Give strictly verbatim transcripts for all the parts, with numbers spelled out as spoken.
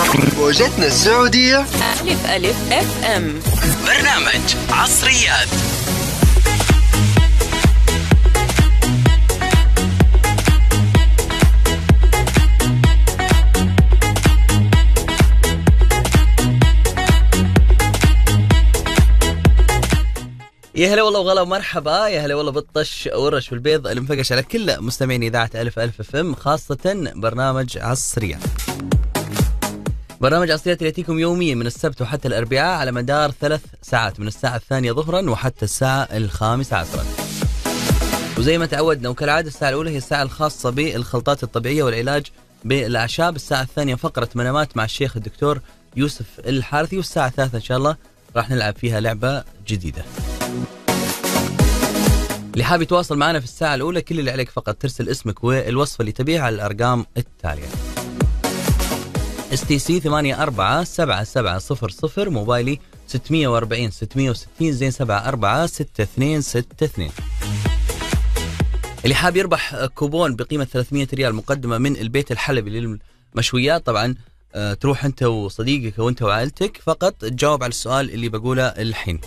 موجتنا السعودية ألف ألف اف ام. برنامج عصريات. يا هلا والله وغلا ومرحبا، يا هلا والله بالطش ورش والبيض المفقش على كل مستمعين إذاعة ألف ألف اف ام، خاصة برنامج عصريات. برنامج عصريات يأتيكم يوميا من السبت وحتى الأربعاء على مدار ثلاث ساعات، من الساعة الثانية ظهرا وحتى الساعة الخامسة عصرا. وزي ما تعودنا وكالعادة الساعة الأولى هي الساعة الخاصة بالخلطات الطبيعية والعلاج بالأعشاب، الساعة الثانية فقرة منامات مع الشيخ الدكتور يوسف الحارثي، والساعة الثالثة إن شاء الله راح نلعب فيها لعبة جديدة. اللي حاب يتواصل معنا في الساعة الأولى كل اللي عليك فقط ترسل اسمك والوصفة اللي تبيها على الأرقام التالية: اس تي سي ثمانية أربعة سبعة سبعة صفر صفر، موبايلي ستمية وأربعين ستمية وستين زين سبعة أربعة ستة اثنين ستة اثنين. اللي حاب يربح كوبون بقيمة ثلاثمية ريال مقدمة من البيت الحلبي للمشويات، طبعا أه تروح أنت وصديقك وأنت وعائلتك، فقط تجاوب على السؤال اللي بقوله الحين: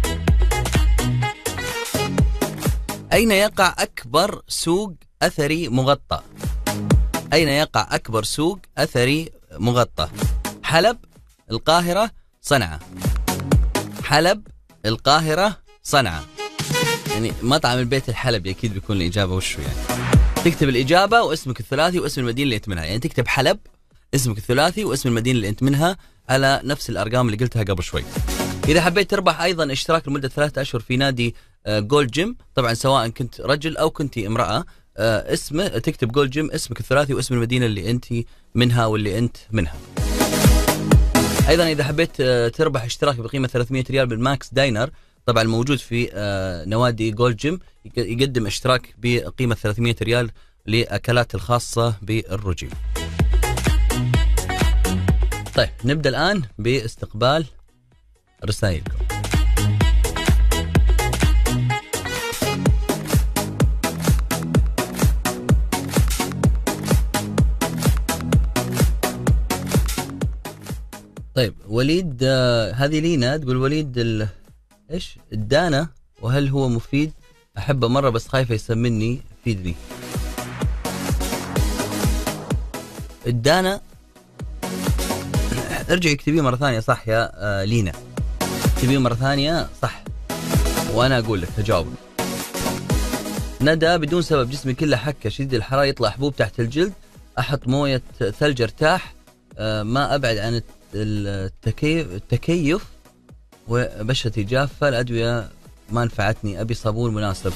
أين يقع أكبر سوق أثري مغطى؟ أين يقع أكبر سوق أثري مغطى؟ حلب، القاهرة، صنعاء. حلب، القاهرة، صنعاء. يعني مطعم البيت الحلبي أكيد بيكون الإجابة وشو يعني. تكتب الإجابة واسمك الثلاثي واسم المدينة اللي أنت منها، يعني تكتب حلب، اسمك الثلاثي واسم المدينة اللي أنت منها على نفس الأرقام اللي قلتها قبل شوي. إذا حبيت تربح أيضا اشتراك لمدة ثلاثة أشهر في نادي جولد جيم، طبعا سواء كنت رجل أو كنت امرأة، اسم تكتب جولد جيم، اسمك الثلاثي واسم المدينة اللي أنت منها واللي أنت منها. أيضا إذا حبيت تربح اشتراك بقيمة ثلاثمية ريال بالماكس داينر، طبعا موجود في نوادي جولد جيم، يقدم اشتراك بقيمة ثلاثمية ريال لأكلات الخاصة بالرجل. طيب نبدأ الآن باستقبال رسائلكم. طيب وليد، آه هذه لينا تقول: وليد ال... ايش الدانا وهل هو مفيد؟ احبه مره بس خايفه يسمني، فيدني. الدانا ارجع اكتبيه مره ثانيه صح يا آه لينا، اكتبيه مره ثانيه صح وانا اقول لك تجاوب. ندى: بدون سبب جسمي كله حكه شديد الحراره، يطلع حبوب تحت الجلد، احط مويه ثلج ارتاح، آه ما ابعد عن التكيف التكيف وبشرتي جافة، الأدوية ما نفعتني، أبي صابون مناسب.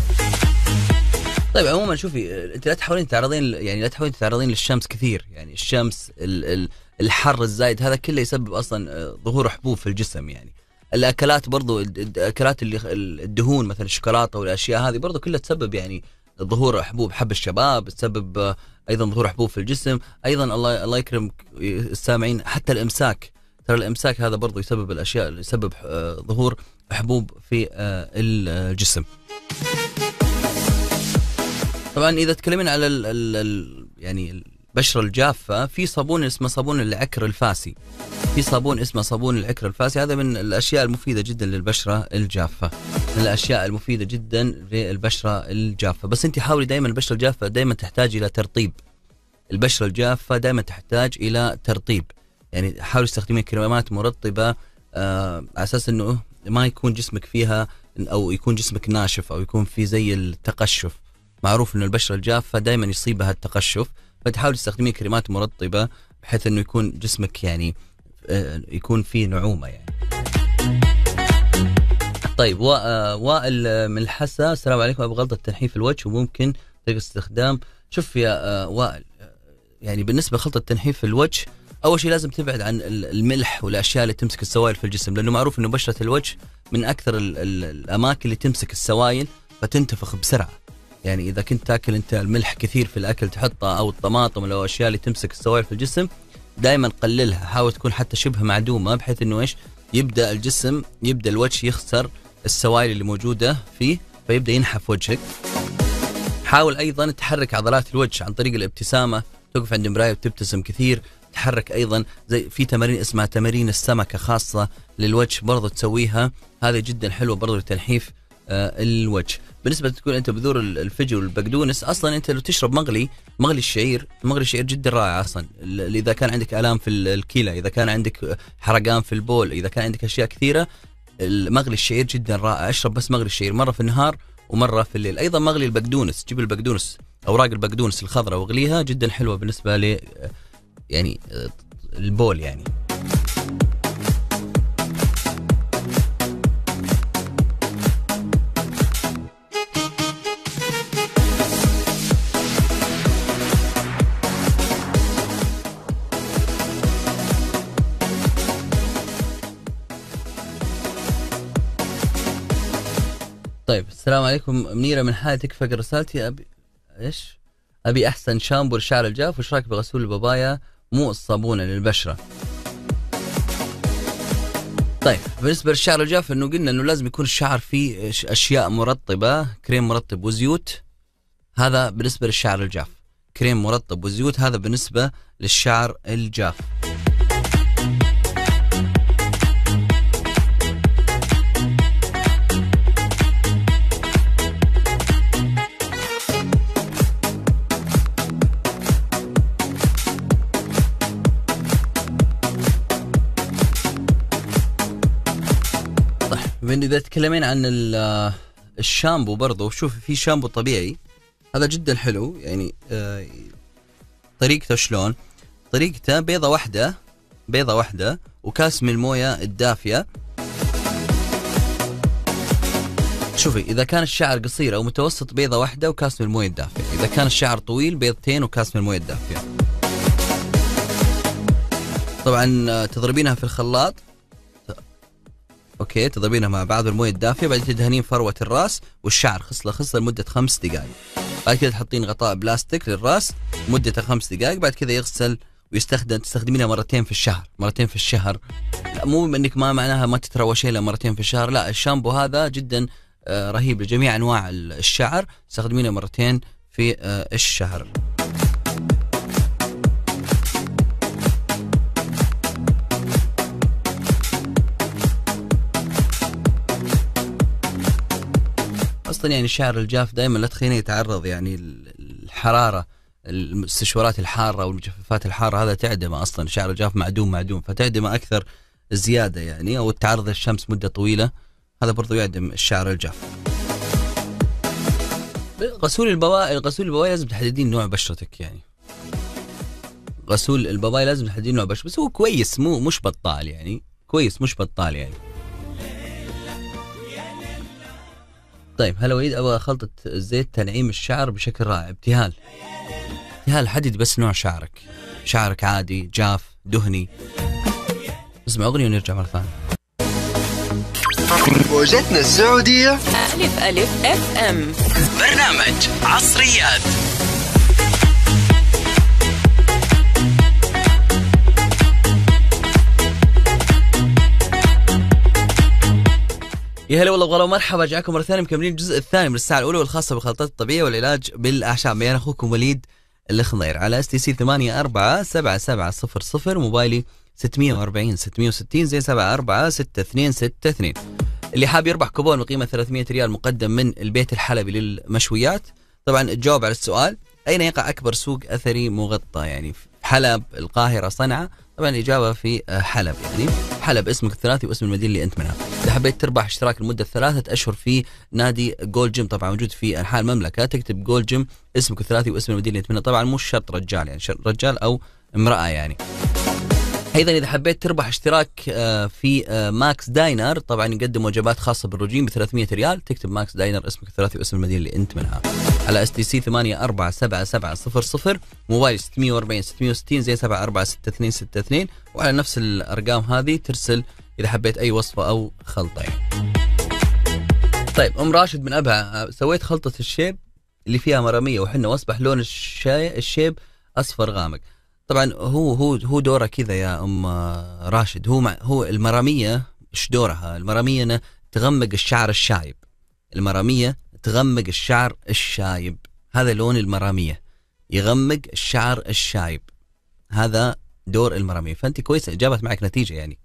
طيب عموما شوفي، أنت لا تحاولين تعرضين، يعني لا تحاولين تتعرضين للشمس كثير، يعني الشمس الحر الزايد هذا كله يسبب أصلا ظهور حبوب في الجسم. يعني الأكلات برضو، الأكلات اللي الدهون مثلا الشوكولاتة والأشياء هذه برضو كلها تسبب يعني ظهور حبوب، حب الشباب تسبب ايضا ظهور حبوب في الجسم. ايضا الله الله يكرم السامعين، حتى الامساك، ترى الامساك هذا برضو يسبب الاشياء اللي يسبب ظهور حبوب في الجسم. طبعا اذا تكلمين على ال ال يعني البشره الجافه، في صابون اسمه صابون العكر الفاسي، في صابون اسمه صابون العكر الفاسي، هذا من الاشياء المفيده جدا للبشره الجافه، من الاشياء المفيده جدا للبشره الجافه. بس انت حاولي دائما، البشره الجافه دائما تحتاج الى ترطيب، البشره الجافه دائما تحتاج الى ترطيب، يعني حاولي تستخدمين كريمات مرطبه آه على اساس انه ما يكون جسمك فيها، او يكون جسمك ناشف، او يكون في زي التقشف. معروف انه البشره الجافه دائما يصيبها التقشف، فتحاول تستخدمين كريمات مرطبة بحيث انه يكون جسمك يعني يكون فيه نعومة يعني. طيب وائل من الحسا: السلام عليكم، ابغى غلطة تنحيف الوجه وممكن طريقة استخدام. شوف يا وائل، يعني بالنسبة لخلطة تنحيف الوجه، اول شيء لازم تبعد عن الملح والاشياء اللي تمسك السوائل في الجسم، لانه معروف انه بشرة الوجه من اكثر الاماكن اللي تمسك السوائل فتنتفخ بسرعة. يعني إذا كنت تاكل أنت الملح كثير في الأكل تحطه، أو الطماطم أو الأشياء اللي تمسك السوائل في الجسم، دائما قللها، حاول تكون حتى شبه معدومة، بحيث إنه إيش يبدأ الجسم، يبدأ الوجه يخسر السوائل اللي موجودة فيه، فيبدأ ينحف وجهك. حاول أيضا تحرك عضلات الوجه عن طريق الابتسامة، توقف عند مراية وتبتسم كثير، تحرك أيضا زي في تمارين اسمها تمارين السمكة خاصة للوجه برضو تسويها، هذه جدا حلوة برضو لتنحيف آه الوجه. بالنسبة تكون أنت بذور الفجل والبقدونس، أصلا أنت لو تشرب مغلي مغلي الشعير، مغلي الشعير جدا رائع أصلا. إذا كان عندك آلام في الكلى، إذا كان عندك حرقان في البول، إذا كان عندك أشياء كثيرة، مغلي الشعير جدا رائع. اشرب بس مغلي الشعير مرة في النهار ومرة في الليل. أيضا مغلي البقدونس، جيب البقدونس أوراق البقدونس الخضراء واغليها، جدا حلوة بالنسبة ل يعني البول يعني. طيب السلام عليكم، منيرة من حالة تكفى رسالتي. أبي إيش؟ أبي أحسن شامبو للشعر الجاف، وش رايك بغسول البابايا مو الصابونة للبشرة؟ طيب بالنسبة للشعر الجاف، إنه قلنا إنه لازم يكون الشعر فيه أشياء مرطبة، كريم مرطب وزيوت، هذا بالنسبة للشعر الجاف. كريم مرطب وزيوت هذا بالنسبة للشعر الجاف. إذا تكلمين عن الشامبو برضو، شوف في شامبو طبيعي هذا جدا حلو يعني. طريقته شلون؟ طريقته بيضة واحدة، بيضة واحدة وكاس من الموية الدافية. شوفي إذا كان الشعر قصير أو متوسط بيضة واحدة وكاس من الموية الدافية، إذا كان الشعر طويل بيضتين وكاس من الموية الدافية. طبعا تضربينها في الخلاط، اوكي، تضربينها مع بعض بالمويه الدافيه، بعدين تدهنين فروه الراس والشعر خصله خصله لمده خمس دقائق. بعد كده تحطين غطاء بلاستيك للراس مدته خمس دقائق. بعد كده يغسل ويستخدم، تستخدمينها مرتين في الشهر، مرتين في الشهر. لا مو انك ما معناها ما تتروشين الا مرتين في الشهر، لا، الشامبو هذا جدا آه رهيب لجميع انواع الشعر، تستخدمينه مرتين في آه الشهر. أصلا يعني الشعر الجاف دائما لا تخلينه يتعرض يعني الحرارة، الاستشوارات الحارة والمجففات الحارة، هذا تعدمه. أصلا الشعر الجاف معدوم معدوم، فتعدمه أكثر زيادة يعني، أو التعرض للشمس مدة طويلة، هذا برضو يعدم الشعر الجاف. غسول البواقي، غسول البواقي لازم تحددين نوع بشرتك يعني. غسول البواقي لازم تحددين نوع بشرتك، بس هو كويس، مو مش بطال يعني، كويس مش بطال يعني. طيب هلا وليد، ابغى خلطة زيت تنعيم الشعر بشكل رائع. ابتهال، ابتهال حدد بس نوع شعرك، شعرك عادي، جاف، دهني. اسمع اغنية ونرجع مرة ثانية. موجتنا السعودية ألف ألف اف ام، برنامج عصريات. يا هلا والله، بغلا ومرحبا، جاكم مرة ثانية مكملين الجزء الثاني من الساعة الأولى والخاصة بالخلطات الطبيعية والعلاج بالأعشاب. أنا أخوكم وليد الخضير على اس تي سي ثمانية أربعة سبعة سبعة صفر صفر، موبايلي ستمية وأربعين ستمية وستين زي سبعة أربعة ستة اثنين ستة اثنين. اللي حاب يربح كوبون بقيمة ثلاثمية ريال مقدم من البيت الحلبي للمشويات. طبعا تجاوب على السؤال، أين يقع أكبر سوق أثري مغطى؟ يعني في حلب، القاهرة، صنعاء. طبعا الإجابة في حلب، يعني حلب اسمك الثلاثي واسم المدينة اللي أنت منها. إذا حبيت تربح اشتراك لمدة ثلاثة أشهر في نادي جول جيم، طبعا موجود في أنحاء المملكة، تكتب جول جيم اسمك الثلاثي واسم المدينة اللي أنت منها. طبعا مو شرط رجال، يعني شرط رجال أو امرأة يعني. أيضا إذا حبيت تربح اشتراك في ماكس داينر، طبعا يقدم وجبات خاصة بالرجيم ب ثلاثمية ريال، تكتب ماكس داينر اسمك الثلاثي واسم المدينة اللي أنت منها على اس تي سي ثمانية أربعة سبعة سبعة صفر صفر، موبايل ستمية وأربعين ستمية وستين زي سبعة أربعة ستة اثنين ستة اثنين، وعلى نفس الأرقام هذه ترسل إذا حبيت أي وصفة أو خلطة يعني. طيب أم راشد من أبها، سويت خلطة الشيب اللي فيها مرامية وحنة وأصبح لون الشاي الشيب أصفر غامق. طبعا هو هو هو دوره كذا يا أم راشد، هو مع هو المرامية إيش دورها؟ المرامية تغمق الشعر الشايب، المرامية تغمق الشعر الشايب، هذا لون المرامية، يغمق الشعر الشايب، هذا دور المرامي. فأنت كويسة، جابت معك نتيجة يعني.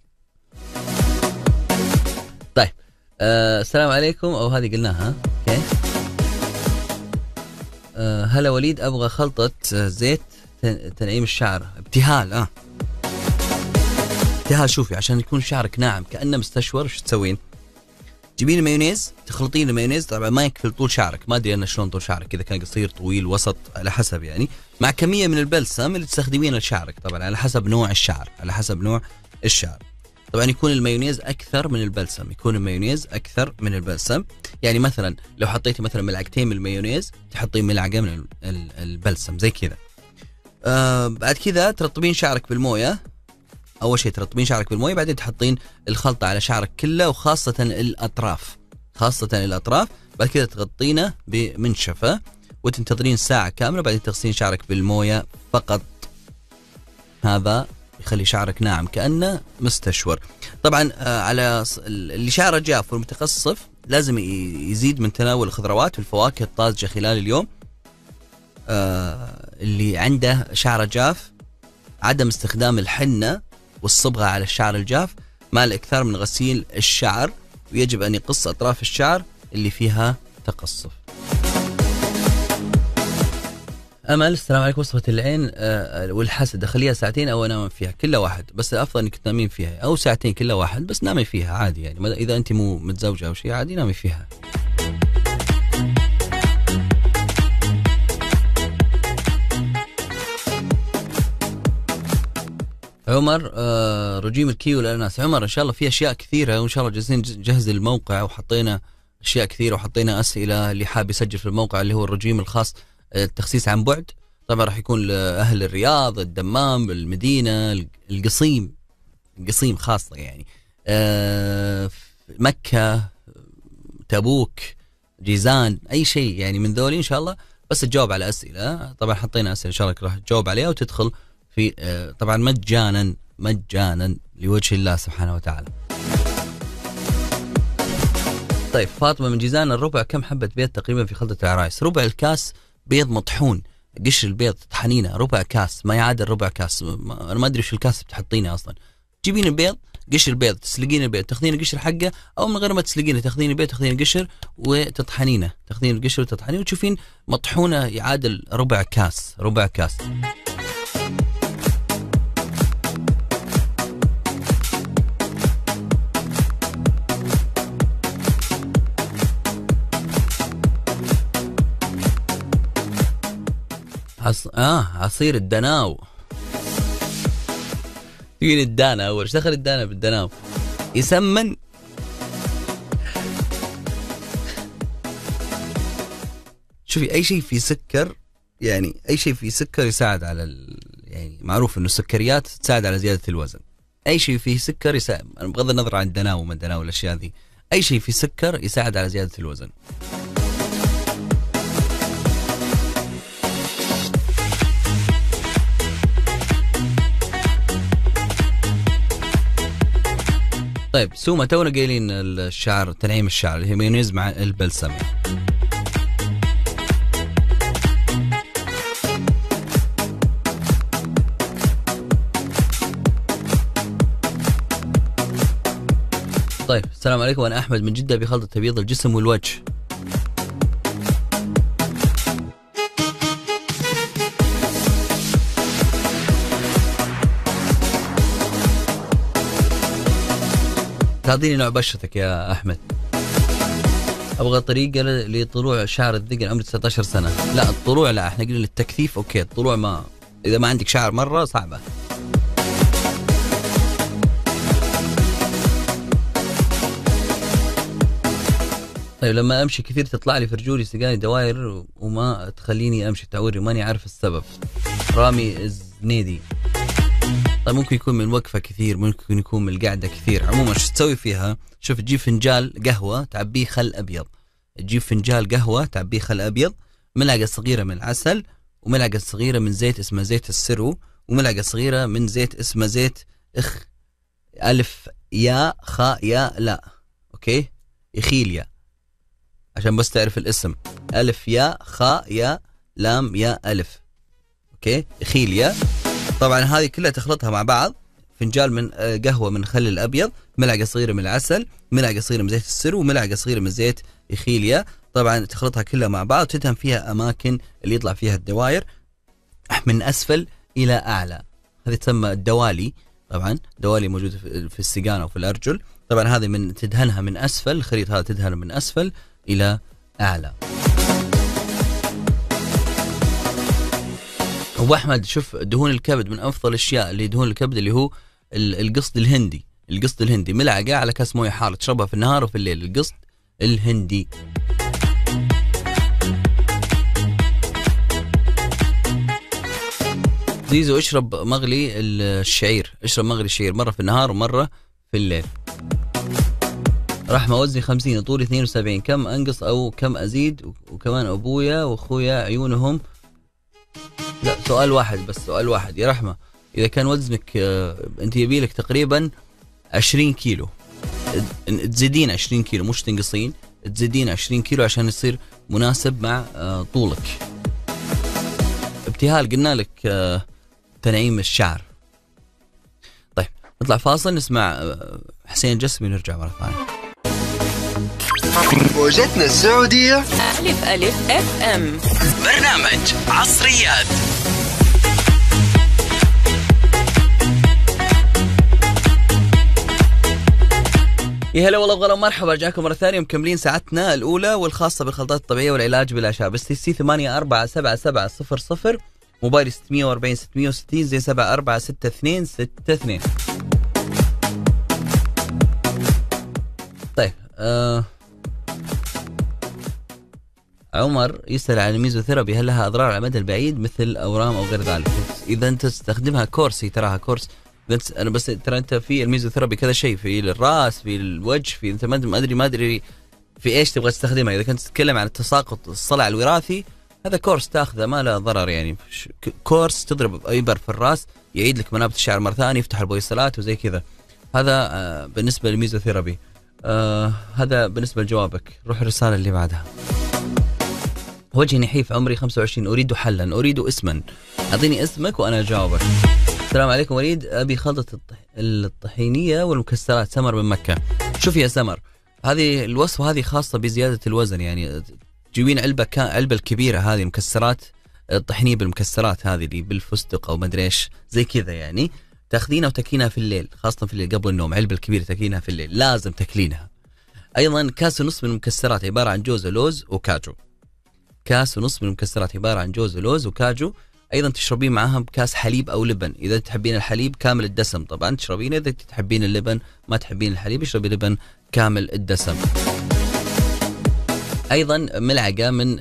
طيب آه السلام عليكم، أو هذه قلناها. أوكي. آه هلا وليد، أبغى خلطة زيت تنعيم الشعر ابتهال. آه ابتهال شوفي، عشان يكون شعرك ناعم كأنه مستشور، وش تسوين؟ تجيبين المايونيز، تخلطين المايونيز. طبعا ما يكفي طول شعرك، ما ادري انا شلون طول شعرك، اذا كان قصير طويل وسط على حسب يعني، مع كميه من البلسم اللي تستخدمينه لشعرك، طبعا على حسب نوع الشعر، على حسب نوع الشعر. طبعا يكون المايونيز اكثر من البلسم، يكون المايونيز اكثر من البلسم. يعني مثلا لو حطيتي مثلا ملعقتين من المايونيز، تحطين ملعقه من البلسم زي كذا. آه بعد كذا ترطبين شعرك بالمويه. اول شيء ترطبين شعرك بالمويه، بعدين تحطين الخلطه على شعرك كله، وخاصه الاطراف، خاصه الاطراف. بعد كذا تغطينه بمنشفه وتنتظرين ساعه كامله، بعدين تغسلين شعرك بالمويه فقط. هذا يخلي شعرك ناعم كأنه مستشور. طبعا على اللي شعره جاف والمتقصف لازم يزيد من تناول الخضروات والفواكه الطازجه خلال اليوم. اللي عنده شعره جاف، عدم استخدام الحنة والصبغة على الشعر الجاف مع الإكثار من غسيل الشعر، ويجب أن يقص أطراف الشعر اللي فيها تقصف. أمل السلام عليكم، وصفة العين والحسد أخليها ساعتين أو أنام فيها كل واحد، بس الأفضل أنك تنامين فيها، أو ساعتين كل واحد بس نامي فيها عادي يعني، إذا أنت مو متزوجة أو شيء عادي نامي فيها. عمر آه رجيم الكيو والأناناس. عمر إن شاء الله في أشياء كثيرة، وإن شاء الله جالسين جهز الموقع وحطينا أشياء كثيرة وحطينا أسئلة. اللي حاب يسجل في الموقع اللي هو الرجيم الخاص التخسيس عن بعد، طبعا راح يكون لأهل الرياض، الدمام، المدينة، القصيم، القصيم خاصة يعني، آه مكة، تبوك، جيزان، أي شيء يعني من ذولي إن شاء الله. بس تجاوب على أسئلة، طبعا حطينا أسئلة إن شاء الله راح تجاوب عليها وتدخل في آه طبعا مجانا مجانا لوجه الله سبحانه وتعالى. طيب فاطمة من جيزان، الربع كم حبة بيض تقريبا في خلطة العرايس؟ ربع الكاس بيض مطحون، قشر البيض تطحنينه، ربع كاس ما يعادل ربع كاس. انا ما ادري وش الكاس بتحطينه اصلا. تجيبين البيض، قشر البيض، تسلقين البيض، تاخذين القشر حقه، او من غير ما تسلقينه تاخذين البيض، تاخذين القشر وتطحنينه، تاخذين القشر وتطحنيه وتشوفين مطحونه يعادل ربع كاس، ربع كاس. عص... اه عصير الدناو. تقول الدانا اول، ايش دخل الدانا بالدناو؟ يسمن. شوفي اي شيء فيه سكر، يعني اي شيء فيه سكر يساعد على ال... يعني معروف انه السكريات تساعد على زيادة الوزن. اي شيء فيه سكر يساعد، بغض النظر عن الدناو وما الدناو والاشياء ذي، اي شيء فيه سكر يساعد على زيادة الوزن. طيب سومة تونا قايلين الشعر، تنعيم الشعر اللي هي مايونيز مع البلسم. طيب السلام عليكم، أنا أحمد من جدة بخلطة تبييض الجسم والوجه. تعطيني نوع بشرتك يا أحمد. أبغى طريقة لطلوع شعر الذقن عمري تسعة عشر سنة. لا الطلوع لا، احنا قلنا للتكثيف اوكي، الطلوع ما، إذا ما عندك شعر مرة صعبة. طيب لما أمشي كثير تطلع لي في رجولي سقاني دوائر وما تخليني أمشي، تعوري ماني عارف السبب. رامي الزنيدي. طيب ممكن يكون من وقفة كثير، ممكن يكون من القعدة كثير. عموما شو تسوي فيها؟ شوف تجيب فنجال قهوة تعبيه خل أبيض، تجيب فنجال قهوة تعبيه خل أبيض، ملعقة صغيرة من العسل، وملعقة صغيرة من زيت اسمه زيت السرو، وملعقة صغيرة من زيت اسمه زيت إخ ألف يا خاء يا لا، أوكي، إخيليا، عشان بس تعرف الاسم، ألف يا خاء يا لام يا ألف، أوكي، إخيليا. طبعا هذه كلها تخلطها مع بعض. فنجال من قهوة من الخل الأبيض، ملعقة صغيرة من العسل، ملعقة صغيرة من زيت السر، وملعقة صغيرة من زيت إخيليا. طبعا تخلطها كلها مع بعض وتدهن فيها أماكن اللي يطلع فيها الدوائر من أسفل إلى أعلى. هذه تسمى الدوالي. طبعا دوالي موجودة في السجان أو في الأرجل. طبعا هذه من تدهنها من أسفل، الخليط هذا تدهنه من أسفل إلى أعلى. أبو أحمد، شوف دهون الكبد من أفضل الأشياء اللي دهون الكبد اللي هو القصد الهندي. القصد الهندي ملعقة على كاس موية حارة تشربها في النهار وفي الليل. القصد الهندي. زيزو اشرب مغلي الشعير، اشرب مغلي الشعير مرة في النهار ومرة في الليل. رحمة وزني خمسين طولي اثنين وسبعين، كم أنقص أو كم أزيد؟ وكمان أبويا وأخويا عيونهم. لا سؤال واحد بس، سؤال واحد يا رحمة. إذا كان وزنك اه أنت يبيلك تقريبا عشرين كيلو، تزيدين عشرين كيلو مش تنقصين، تزيدين عشرين كيلو عشان يصير مناسب مع اه طولك. ابتهال قلنا لك اه تنعيم الشعر. طيب نطلع فاصل نسمع حسين الجسمي ونرجع مرة ثانية. موجتنا السعودية ألف ألف اف ام. برنامج عصريات. يا هلا والله بغلا مرحبا، رجعكم مرة ثانية مكملين ساعتنا الأولى والخاصة بالخلطات الطبيعية والعلاج بالأعشاب. اس تي سي ثمانية أربعة سبعة سبعة صفر صفر، موبايل ستمية وأربعين ستمية وستين، زي سبعة أربعة ستة اثنين ستة اثنين. طيب آه عمر يسأل عن الميزوثيرابي، هل لها أضرار على المدى البعيد مثل أورام أو غير ذلك؟ إذا أنت تستخدمها كورس، هي تراها كورس. أنا بس ترى أنت في الميزوثيرابي كذا شيء، في الرأس، في الوجه، في أنت ما أدري ما أدري في إيش تبغى تستخدمها. إذا كنت تتكلم عن التساقط الصلع الوراثي، هذا كورس تاخذه ما له ضرر يعني. كورس تضرب إبر في الرأس يعيد لك منابت الشعر مرة ثانية، يفتح البويصلات وزي كذا. هذا آه بالنسبة للميزوثيرابي. آه هذا بالنسبة لجوابك. روح الرسالة اللي بعدها. وجهي نحيف، عمري خمسة وعشرين، أريد حلا، أريد اسما. أعطيني اسمك وأنا أجاوبك. السلام عليكم وليد، أبي خلطة الطحينية والمكسرات. سمر من مكة. شوف يا سمر، هذه الوصفة هذه خاصة بزيادة الوزن، يعني تجيبين علبة كان علبة الكبيرة هذه مكسرات الطحينية بالمكسرات هذه اللي بالفستق أو مدري إيش زي كذا، يعني تاخذينها وتاكلينها في الليل، خاصة في الليل قبل النوم. علبة الكبيرة تاكلينها في الليل، لازم تاكلينها. أيضا كاس ونص من المكسرات عبارة عن جوز ولوز وكاجو. كاس ونص من المكسرات عبارة عن جوز ولوز وكاجو. أيضا تشربين معها بكاس حليب أو لبن، إذا تحبين الحليب كامل الدسم طبعا تشربين، إذا تحبين اللبن ما تحبين الحليب اشربي لبن كامل الدسم. أيضا ملعقة من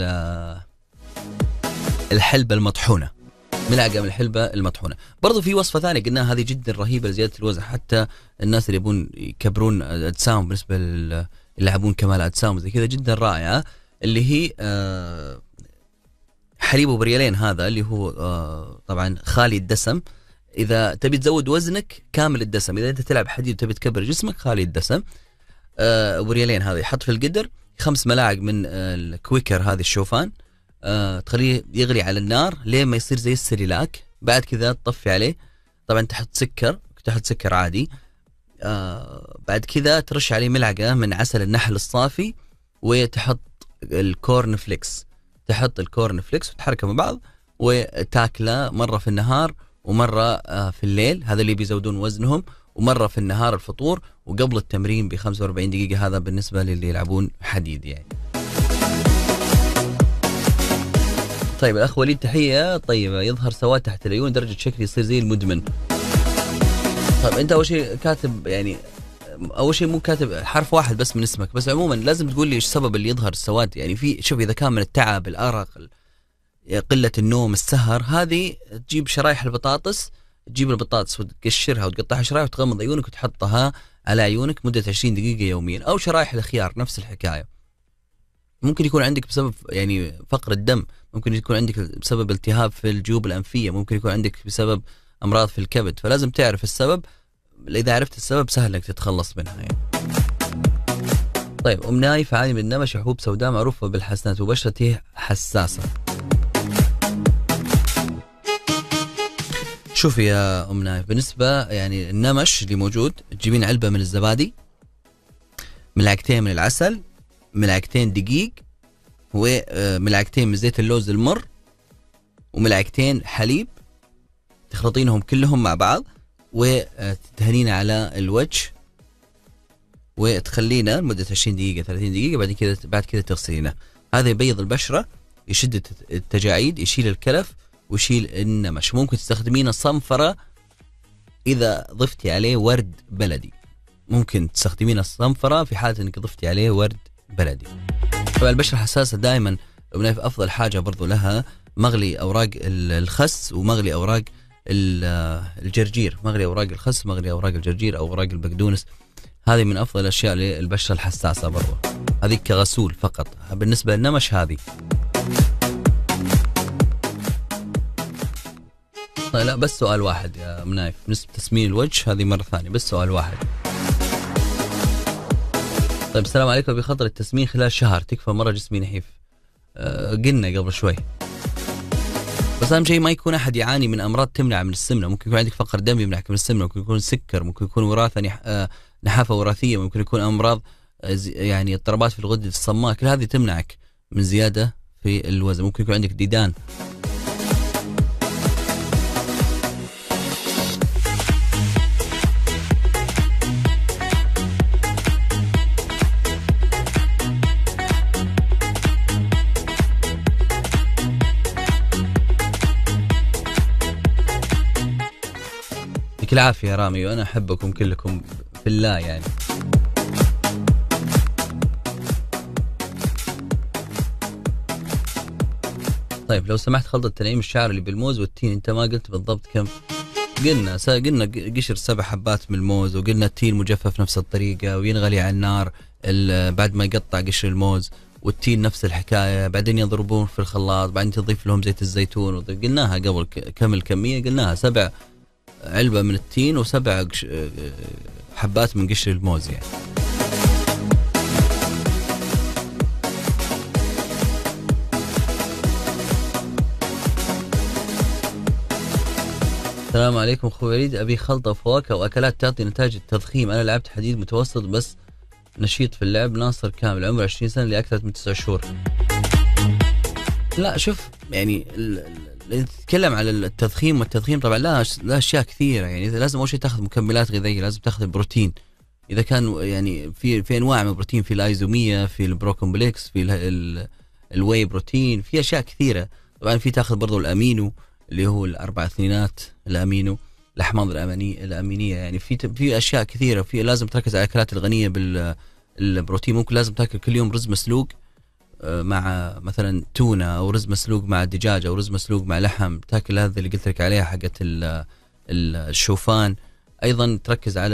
الحلبة المطحونة، ملعقة من الحلبة المطحونة. برضو في وصفة ثانية قلناها هذه جدا رهيبة لزيادة الوزن، حتى الناس اللي يبون يكبرون أجسام بالنسبة اللي يلعبون كمال أجسام زي كذا، جدا رائعة، اللي هي آه حليب بريالين. هذا اللي هو آه طبعا خالي الدسم. إذا تبي تزود وزنك كامل الدسم، إذا أنت تلعب حديد وتبي تكبر جسمك خالي الدسم، آه بريالين هذا يحط في القدر. خمس ملاعق من آه الكويكر هذه الشوفان، آه تخليه يغلي على النار لين ما يصير زي السريلاك. بعد كذا تطفي عليه، طبعا تحط سكر، تحط سكر عادي. آه بعد كذا ترش عليه ملعقة من عسل النحل الصافي، وتحط الكورن فليكس، تحط الكورن فليكس وتحركه مع بعض وتاكله مرة في النهار ومرة في الليل، هذا اللي بيزودون وزنهم، ومرة في النهار الفطور وقبل التمرين ب خمسة وأربعين دقيقة. هذا بالنسبة للي يلعبون حديد يعني. طيب الأخ وليد تحية طيبة، يظهر سواد تحت العيون، درجة شكلي يصير زي المدمن. طيب أنت أول شيء كاتب يعني أول شيء مو كاتب حرف واحد بس من اسمك، بس عموما لازم تقول لي إيش سبب اللي يظهر السواد. يعني في شوف، إذا كان من التعب، الأرق، قلة النوم، السهر، هذه تجيب شرايح البطاطس، تجيب البطاطس وتقشرها وتقطعها شرايح وتغمض عيونك وتحطها على عيونك مدة عشرين دقيقة يوميا. أو شرايح الخيار نفس الحكاية. ممكن يكون عندك بسبب يعني فقر الدم، ممكن يكون عندك بسبب التهاب في الجيوب الأنفية، ممكن يكون عندك بسبب أمراض في الكبد، فلازم تعرف السبب. إذا عرفت السبب سهل انك تتخلص منها يعني. طيب أم نايف عاني من نمش، حبوب سوداء معروفة بالحسنات وبشرتي حساسة. شوفي يا أم نايف، بالنسبة يعني النمش اللي موجود تجيبين علبة من الزبادي، ملعقتين من العسل، ملعقتين دقيق، وملعقتين من زيت اللوز المر، وملعقتين حليب، تخلطينهم كلهم مع بعض وتدهنين على الوجه وتخلينا لمدة عشرين دقيقة ثلاثين دقيقة. بعد كده بعد كده تغسلينه. هذا يبيض البشرة، يشد التجاعيد، يشيل الكلف ويشيل النمش. ممكن تستخدمين الصنفرة إذا ضفتي عليه ورد بلدي، ممكن تستخدمين الصنفرة في حالة إنك ضفتي عليه ورد بلدي. طبعا البشرة حساسة دائما أفضل حاجة برضو لها مغلي أوراق الخس ومغلي أوراق الجرجير، مغلي أوراق الخس، مغلي أوراق الجرجير أو أوراق البقدونس. هذه من أفضل الأشياء للبشرة الحساسة برضو، هذه كغسول فقط. بالنسبة للنمش هذه طيب لا بس سؤال واحد يا منايف، بالنسبة تسمين الوجه هذه مرة ثانية بس سؤال واحد. طيب السلام عليكم، بخطر التسمين خلال شهر تكفى مرة جسمي نحيف؟ أه قلنا قبل شوي، بس أهم شيء ما يكون أحد يعاني من أمراض تمنع من السمنة. ممكن يكون عندك فقر دم يمنعك من السمنة، ممكن يكون سكر، ممكن يكون وراثة نح... أه نحافة وراثية، ممكن يكون أمراض أه يعني اضطرابات في الغدة الصماء، كل هذه تمنعك من زيادة في الوزن. ممكن يكون عندك ديدان. يعطيك العافية يا رامي، وأنا أحبكم كلكم في الله يعني. طيب لو سمحت خلطة تنعيم الشعر اللي بالموز والتين، أنت ما قلت بالضبط كم؟ قلنا قلنا قشر سبع حبات من الموز، وقلنا التين مجفف نفس الطريقة وينغلي على النار بعد ما يقطع قشر الموز، والتين نفس الحكاية، بعدين يضربون في الخلاط، بعدين تضيف لهم زيت الزيتون. قلناها قبل كم الكمية؟ قلناها سبع علبة من التين وسبع حبات من قشر الموز يعني. السلام عليكم اخوي وليد، ابي خلطة فواكه واكلات تعطي نتائج التضخيم. انا لعبت حديد متوسط بس نشيط في اللعب. ناصر كامل، عمره عشرين سنة لأكثر من تسع شهور. لا شوف يعني نتكلم على التضخيم، والتضخيم طبعا لا لا اشياء كثيره يعني. لازم اول شيء تاخذ مكملات غذائيه، لازم تاخذ بروتين. اذا كان يعني في في انواع من البروتين، في الايزوميه، في البروكومبلكس، في الواي بروتين، في اشياء كثيره. طبعا في تاخذ برضو الامينو اللي هو الاربع اثنينات الامينو، الاحماض الامينيه الامينيه يعني. في في اشياء كثيره. في لازم تركز على الاكلات الغنيه بالبروتين. ممكن لازم تاكل كل يوم رز مسلوق مع مثلا تونة أو رز مسلوق مع دجاج أو رز مسلوق مع لحم، تاكل هذا اللي قلت لك عليها حقت الشوفان. أيضا تركز على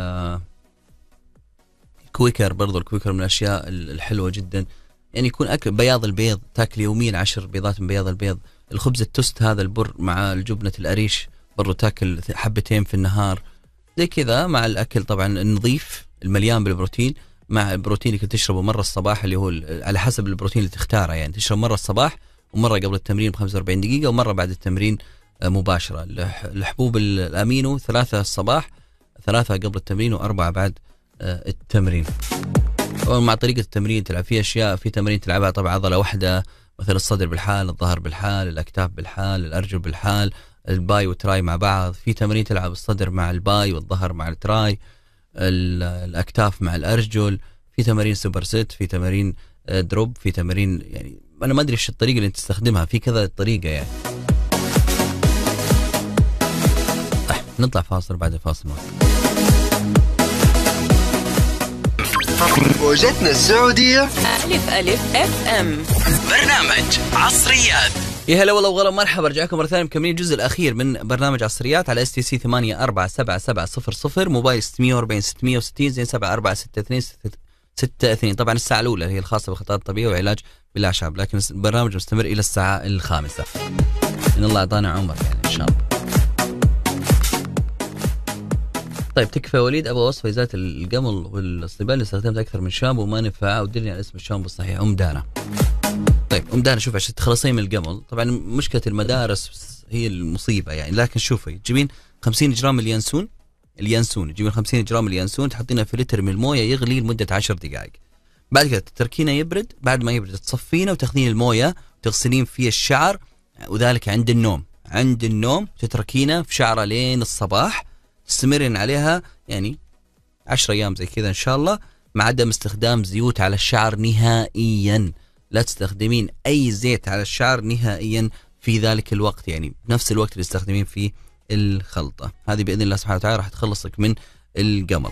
الكويكر، برضو الكويكر من الأشياء الحلوة جدا يعني. يكون أكل بياض البيض، تاكل يوميا عشر بيضات من بياض البيض. الخبز التوست هذا البر مع الجبنة القريش برضو تاكل حبتين في النهار زي كذا مع الأكل طبعا النظيف المليان بالبروتين، مع البروتين اللي كنت تشربه مرة الصباح اللي هو على حسب البروتين اللي تختاره يعني. تشرب مرة الصباح ومرة قبل التمرين ب خمسة وأربعين دقيقة ومرة بعد التمرين مباشرة. الحبوب الأمينو ثلاثة الصباح، ثلاثة قبل التمرين، وأربعة بعد التمرين. مع طريقة التمرين تلعب في أشياء، في تمارين تلعبها طبعا عضلة واحدة، مثل الصدر بالحال، الظهر بالحال، الأكتاف بالحال، الأرجل بالحال، الباي والتراي مع بعض. في تمارين تلعب الصدر مع الباي والظهر مع التراي، الأكتاف مع الأرجل. في تمارين سوبر سيت، في تمارين دروب، في تمارين يعني أنا ما أدري إيش الطريقة اللي تستخدمها، في كذا طريقة يعني. نطلع فاصل، بعد الفاصل موجتنا السعودية ألف ألف اف ام، برنامج عصريات. يا هلا والله وغلا، مرحبا، رجعكم مرة ثانية مكملين الجزء الأخير من برنامج عصريات على اس تي سي ثمانية أربعة سبعة سبعة صفر صفر، موبايل ستمية وأربعين ستمية وستين زين سبعة أربعة ستة اثنين ستة اثنين. طبعا الساعة الأولى هي الخاصة بالخطاب الطبيعي وعلاج بالأعشاب، لكن البرنامج مستمر إلى الساعة الخامسة إن الله أعطانا عمر يعني إن شاء الله. طيب تكفى وليد، أبغى وصفة إزالة القمل والصبال اللي استخدمت أكثر من شامبو وما نفع، ودلني على اسم الشامبو الصحيح. أم دانا. طيب أم دانا، شوف عشان تخلصين من القمل، طبعا مشكلة المدارس هي المصيبة يعني. لكن شوفي تجيبين خمسين جرام اليانسون اليانسون تجيبين خمسين جرام اليانسون تحطينها في لتر من المويه يغلي لمدة عشر دقائق. بعد كده تتركينه يبرد، بعد ما يبرد تصفينه وتاخذين المويه وتغسلين فيه الشعر، وذلك عند النوم. عند النوم تتركينه في شعره لين الصباح، تستمرين عليها يعني عشر ايام زي كذا ان شاء الله، مع عدم استخدام زيوت على الشعر نهائيا. لا تستخدمين اي زيت على الشعر نهائيا في ذلك الوقت، يعني بنفس الوقت اللي تستخدمين فيه الخلطة هذه بإذن الله سبحانه وتعالى راح تخلصك من القمل.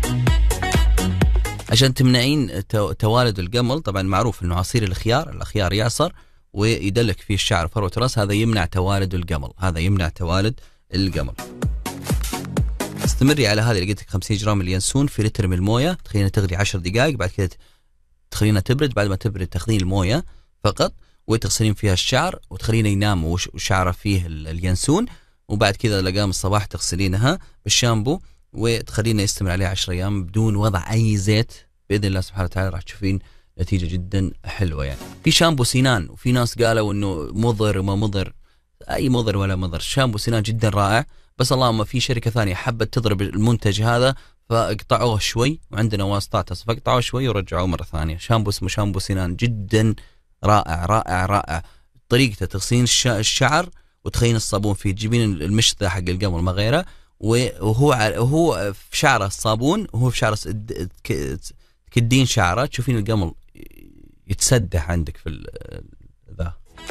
عشان تمنعين توالد القمل، طبعا معروف انه عصير الخيار، الخيار يعصر ويدلك فيه الشعر فروة الراس، هذا يمنع توالد القمل، هذا يمنع توالد القمل. استمري على هذه اللي قلت لك خمسين جرام اليانسون في لتر من المويه، تخلينا تغلي عشر دقائق، بعد كده تخلينا تبرد، بعد ما تبرد تاخذين المويه فقط وتغسلين فيها الشعر وتخلينا ينام وشعره فيه اليانسون، وبعد كذا لقام الصباح تغسلينها بالشامبو وتخلينا يستمر عليها عشر ايام بدون وضع اي زيت. باذن الله سبحانه وتعالى راح تشوفين نتيجه جدا حلوه. يعني في شامبو سنان وفي ناس قالوا انه مضر وما مضر، اي مضر ولا مضر، شامبو سنان جدا رائع، بس اللهم في شركه ثانيه حبت تضرب المنتج هذا فاقطعوه شوي، وعندنا واسطات فاقطعوه شوي ورجعوه مره ثانيه. شامبو اسمه شامبو سنان جدا رائع رائع رائع. طريقته تغسين الشعر وتخين الصابون فيه، تجيبين المشط حق القمل ما غيره، وهو وهو في شعره الصابون وهو في شعره تكدين شعره، تشوفين القمل يتسدح عندك في ذا.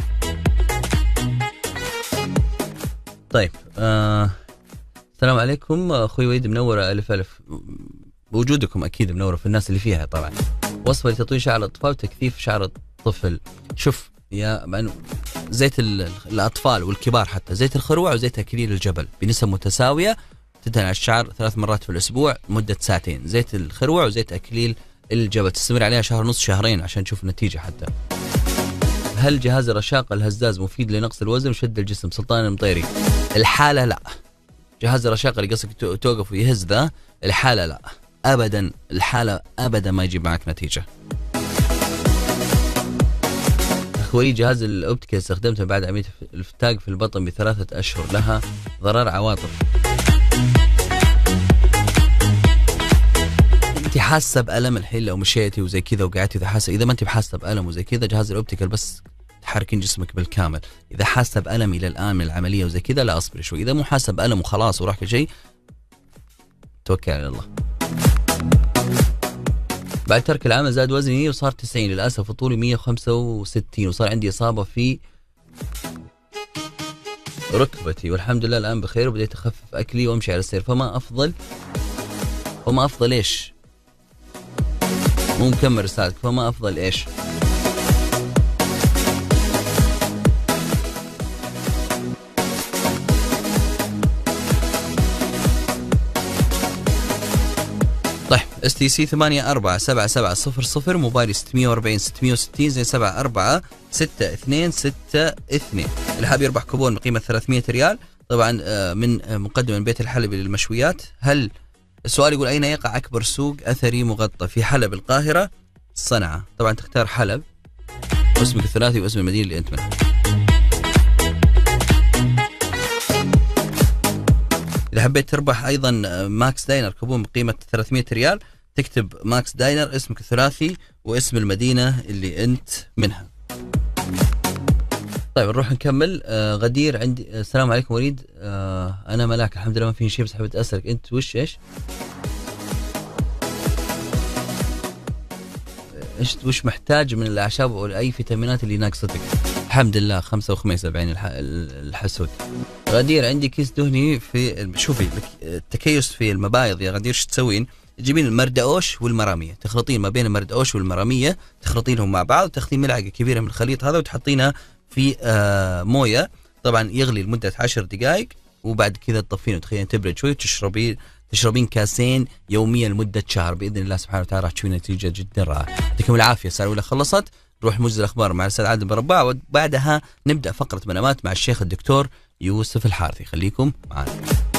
طيب آه السلام عليكم اخوي وليد، منوره الف الف، بوجودكم اكيد منوره في الناس اللي فيها طبعا. وصفه لتطويل شعر الاطفال وتكثيف شعر الطفل. شوف يا زيت الأطفال والكبار حتى، زيت الخروع وزيت أكليل الجبل بنسب متساوية، تدهن على الشعر ثلاث مرات في الأسبوع مدة ساعتين. زيت الخروع وزيت أكليل الجبل تستمر عليها شهر ونص شهرين عشان تشوف النتيجة حتى. هل جهاز الرشاقة الهزاز مفيد لنقص الوزن وشد الجسم؟ سلطان المطيري. الحالة لا، جهاز الرشاقة اللي قصدك توقف ويهز ذا، الحالة لا أبدا، الحالة أبدا ما يجيب معك نتيجة. أخوي جهاز الأوبتيكال استخدمته بعد عملية الفتاق في البطن بثلاثة أشهر، لها ضرر عواطف. أنت حاسة بألم الحين لو مشيتي وزي كذا وقعدتي، إذا حاسة، إذا ما أنت حاسة بألم وزي كذا جهاز الأوبتيكال بس تحركين جسمك بالكامل. إذا حاسة بألم إلى الآن من العملية وزي كذا لا أصبر شوي. إذا مو حاسة بألم وخلاص وراح كل شيء توكل على الله. بعد ترك العمل زاد وزني وصار تسعين للأسف، وطولي مية وخمسة وستين، وصار عندي إصابة في ركبتي، والحمد لله الآن بخير وبديت أخفف أكلي وأمشي على السير. فما أفضل فما أفضل إيش؟ مو مكمل رسالتك. فما أفضل إيش؟ طيب اس تي سي ثمانية أربعة سبعة سبعة صفر صفر، موبايلي ستمية وأربعين ستمية وستين زي سبعة أربعة ستة اثنين ستة اثنين. اللي حاب يربح كوبون بقيمة ثلاثمية ريال طبعا من مقدم من بيت الحلبي للمشويات. هل السؤال يقول أين يقع أكبر سوق أثري مغطى؟ في حلب، القاهرة، صنعاء. طبعا تختار حلب واسمك الثلاثي واسم المدينة اللي أنت منها. إذا حبيت تربح أيضا ماكس داينر كوبون بقيمة ثلاثمية ريال، تكتب ماكس داينر اسمك الثلاثي واسم المدينة اللي أنت منها. طيب نروح نكمل. آه غدير عندي. آه السلام عليكم وليد. آه أنا ملاك الحمد لله ما فيني شيء، بس حبيت أسألك أنت وش إيش؟ إيش وش محتاج من الأعشاب أو أي فيتامينات اللي ناقصتك؟ الحمد لله خمسة وخميس أربعين الحسود. غدير عندي كيس دهني في، شوفي التكيس في المبايض يا غدير، شو تسوين؟ تجيبين المردقوش والمرامية، تخلطين ما بين المردقوش والمرامية، تخلطينهم مع بعض، تاخذين ملعقة كبيرة من الخليط هذا وتحطينها في آه موية، طبعا يغلي لمدة عشر دقائق، وبعد كذا تطفين وتخلين تبرد شوي وتشربين تشربين كاسين يوميا لمدة شهر. بإذن الله سبحانه وتعالى راح تشوفين نتيجة جدا رائعة. يعطيكم العافية. الساعة الأولى خلصت، نروح موجز الأخبار مع الأستاذ عادل برباع، وبعدها نبدأ فقرة منامات مع الشيخ الدكتور يوسف الحارثي. خليكم معنا.